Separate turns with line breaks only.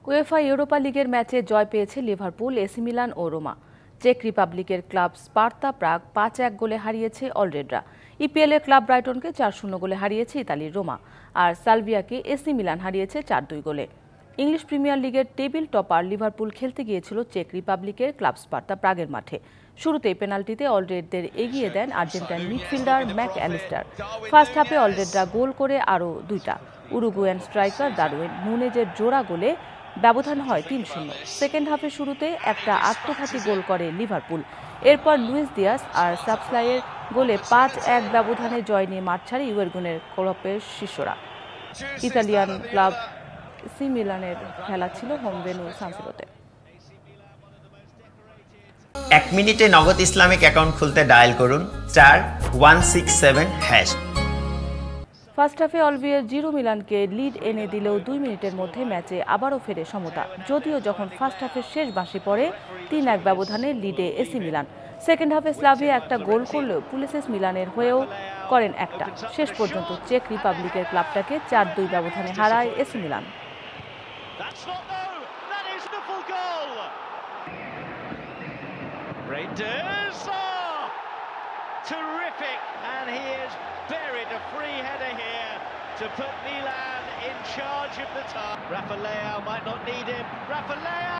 UEFA Europa লিগের ম্যাচে জয় পেয়েছে লিভারপুল, এসি মিলান ও রোমা। চেক রিপাবলিকের ক্লাব স্পার্তা প্রাগ ৫-১ গোলে হারিয়েছে অলরেডরা। ইপিএলের ক্লাব ব্রাইটনকে ৪-০ গোলে হারিয়েছে ইতালির রোমা, আর সালভিয়াকে এসি মিলান হারিয়েছে ৪-২ গোলে। ইংলিশ প্রিমিয়ার লিগের টেবিল টপার লিভারপুল খেলতে গিয়েছিল চেক রিপাবলিকের ক্লাব স্পার্তা প্রাগের মাঠে। শুরুতেই পেনাল্টিতে অলরেডদের এগিয়ে দেন Argentine midfielder Mac Allister. First হাফে অলরেডরা গোল করে আরও ২টা। উরুগুয়ান স্ট্রাইকার দারুইন নুনেজের জোড়া গোলে ব্যবধান হয় ৩-০। সেকেন্ড হাফে শুরুতে একটা আত্মঘাতী গোল করে লিভারপুল। এরপর লুইস দিয়াস আর সাবসলাইয়ের গোলে ৫-১ ব্যবধানে জয় নিয়ে মাঠ ছাড়ে ইউয়ের্গুনের ক্লাবের শিষ্যরা। ইতালিয়ান ক্লাব এসি মিলানের খেলা ছিল হোম ভেন্যু সানসিরোতে।
১ মিনিটে নগদ ইসলামিক অ্যাকাউন্ট খুলতে ডায়াল করুন *167#।
ফার্স্ট হাফে অলভিয়ের জিরো মিলানকে লিড এনে দিলেও ২ মিনিটের মধ্যে ম্যাচে আবারও ফেরে সমতা। যদিও যখন ফার্স্ট হাফের শেষ বাঁশি পড়ে ৩-১ ব্যবধানে লিডে এসি মিলান। সেকেন্ড হাফে স্লাভিয়া একটা গোল করলেও পুলিসেস মিলানের হয়েও করেন একটা। শেষ পর্যন্ত চেক রিপাবলিকের ক্লাবটাকে ৪-২ ব্যবধানে হারায় AC Milan.
Terrific, and he has buried a free header here to put Milan in charge of the tie. Rafa Leao might not need him. Rafa Leao!